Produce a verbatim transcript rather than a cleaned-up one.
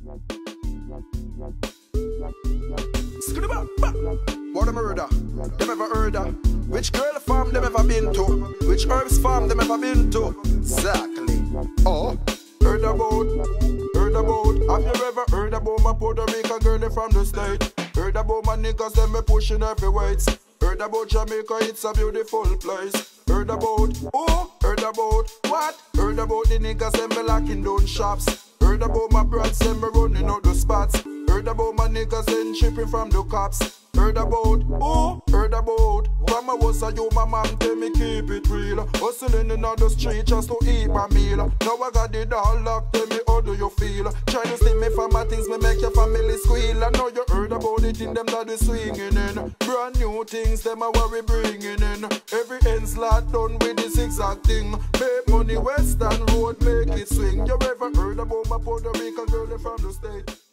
What them heard of? Them ever heard of? Which girl farm them ever been to? Which herbs farm them ever been to? Exactly. Oh, heard about? Heard about? Have you ever heard about my Puerto Rican girl from the state? Heard about my niggas them me pushing every weights? Heard about Jamaica, it's a beautiful place. Heard about? Oh, heard about? What? Heard about the niggas them me locking down shops. Heard about my brothers them me running out the spots. Heard about my niggas then shipping from the cops. Heard about, oh, heard about. From a was a you, my mom tell me keep it real. Hustling in the street just to eat my meal. Now I got it all locked, tell me how do you feel? Try to steal me from my things, me make your family squeal. I know you heard about it in them that we swinging in. Brand new things, them are what we bringing in. Every end slot done with this exact thing. Make money Western Road, make it swing. You ever heard about my Puerto Rican girl from the state?